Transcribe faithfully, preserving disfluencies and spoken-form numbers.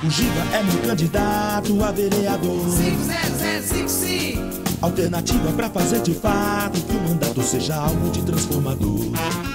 O Giba é meu candidato a vereador. cinco zero zero cinco cinco. Alternativa pra fazer de fato que o mandato seja algo de transformador.